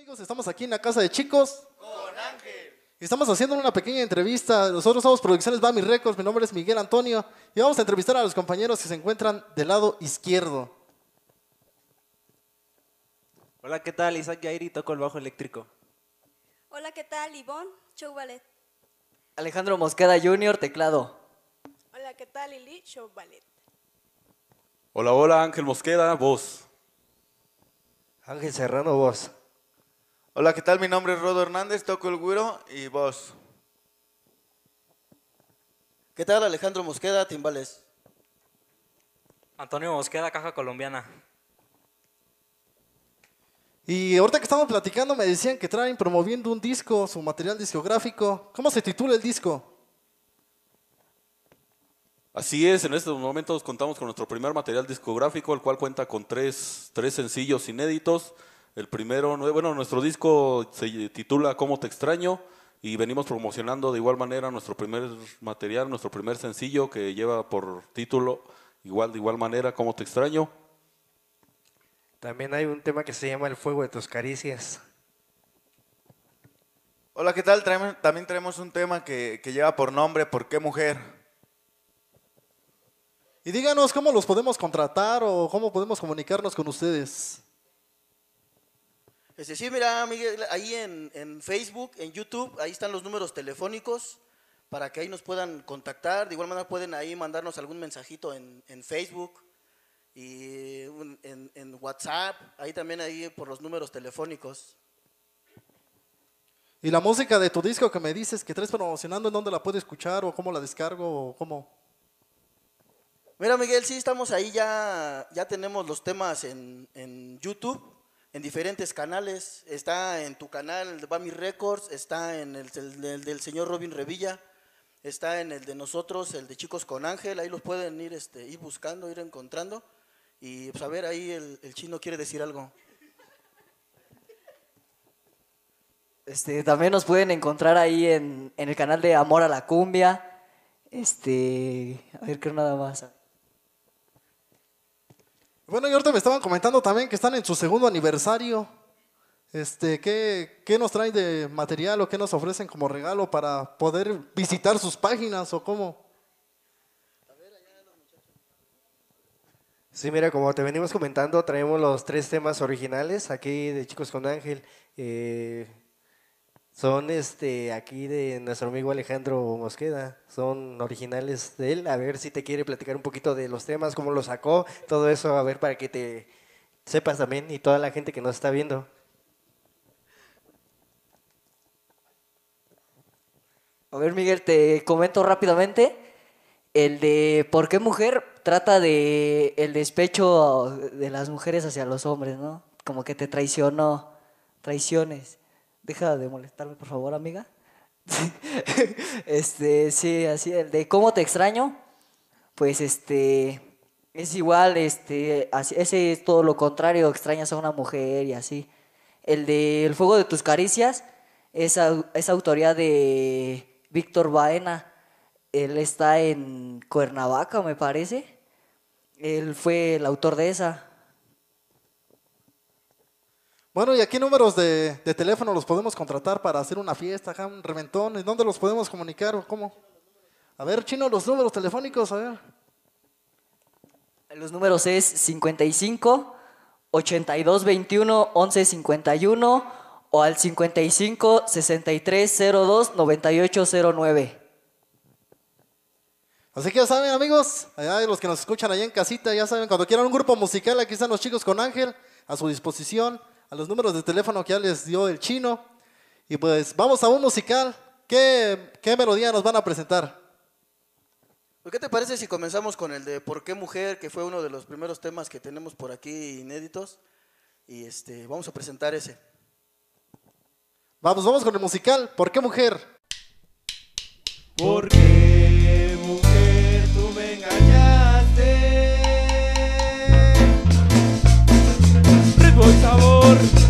amigos, estamos aquí en la casa de Chicos con Ángel. Y estamos haciendo una pequeña entrevista. Nosotros somos Producciones Bami Records, mi nombre es Miguel Antonio y vamos a entrevistar a los compañeros que se encuentran del lado izquierdo. Hola, ¿qué tal? Isaac Yairi, toco el bajo eléctrico. Hola, ¿qué tal? Ivonne, show ballet. Alejandro Mosqueda Jr., teclado. Hola, ¿qué tal? Lili, show ballet. Hola, hola, Ángel Mosqueda, voz. Ángel Serrano, voz. Hola, ¿qué tal? Mi nombre es Rodo Hernández, toco el güiro y voz. ¿Qué tal? Alejandro Mosqueda, timbales. Antonio Mosqueda, caja colombiana. Y ahorita que estamos platicando me decían que traen promoviendo un disco, su material discográfico. ¿Cómo se titula el disco? Así es, en estos momentos contamos con nuestro primer material discográfico, el cual cuenta con tres sencillos inéditos. El primero, bueno, nuestro disco se titula Cómo te extraño y venimos promocionando de igual manera nuestro primer material, nuestro primer sencillo que lleva por título de igual manera Cómo te extraño. También hay un tema que se llama El fuego de tus caricias. Hola, ¿qué tal? También traemos un tema que lleva por nombre ¿Por qué mujer? Y díganos cómo los podemos contratar o cómo podemos comunicarnos con ustedes. Sí, mira, Miguel, ahí en Facebook, en YouTube, ahí están los números telefónicos para que ahí nos puedan contactar. De igual manera pueden ahí mandarnos algún mensajito en Facebook y en WhatsApp, ahí también ahí por los números telefónicos. ¿Y la música de tu disco que me dices que traes promocionando, en dónde la puedo escuchar o cómo la descargo o cómo? Mira, Miguel, sí estamos ahí, ya tenemos los temas en YouTube, en diferentes canales. Está en tu canal, el de Bami Records, está en el del señor Robin Revilla, está en el de nosotros, el de Chicos con Ángel. Ahí los pueden ir buscando, ir encontrando. Y pues a ver, ahí el chino quiere decir algo. También nos pueden encontrar ahí en el canal de Amor a la Cumbia. A ver, creo nada más. Bueno, y ahorita me estaban comentando también que están en su segundo aniversario. ¿Qué nos traen de material o qué nos ofrecen como regalo para poder visitar sus páginas o cómo? Sí, mira, como te venimos comentando, traemos los 3 temas originales aquí de Chicos con Ángel. Son aquí de nuestro amigo Alejandro Mosqueda, son originales de él. A ver si te quiere platicar un poquito de los temas, cómo lo sacó, todo eso, a ver, para que te sepas también y toda la gente que nos está viendo. A ver, Miguel, te comento rápidamente. El de ¿Por qué mujer? Trata de el despecho de las mujeres hacia los hombres, ¿no? Como que te traiciones. Deja de molestarme, por favor, amiga. Sí, así, el de ¿Cómo te extraño? Pues es igual, ese es todo lo contrario, extrañas a una mujer y así. El de El fuego de tus caricias es autoría de Víctor Baena. Él está en Cuernavaca, me parece. Él fue el autor de esa. Bueno, ¿y a qué números de teléfono los podemos contratar para hacer una fiesta, acá, un reventón? ¿En dónde los podemos comunicar o cómo? A ver, Chino, los números telefónicos, a ver. Los números es 55 82 21 11 51 o al 55 63 02 98 09. Así que ya saben, amigos, allá los que nos escuchan allá en casita, ya saben, cuando quieran un grupo musical, aquí están los Chicos con Ángel a su disposición, a los números de teléfono que ya les dio el Chino. Y pues vamos a un musical. ¿Qué melodía nos van a presentar? ¿Qué te parece si comenzamos con el de ¿Por qué mujer? Que fue uno de los primeros temas que tenemos por aquí inéditos. Y vamos a presentar ese. Vamos con el musical. ¿Por qué mujer? ¿Por qué, mujer, tú me engañaste? Ritmo y sabor.